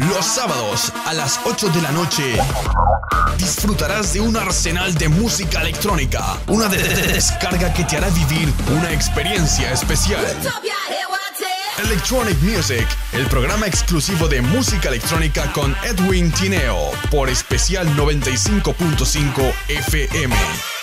Los sábados a las 8 de la noche disfrutarás de un arsenal de música electrónica, una descarga que te hará vivir una experiencia especial. Electronic Music, el programa exclusivo de música electrónica con Edwin Tineo, por Especial 95.5 FM.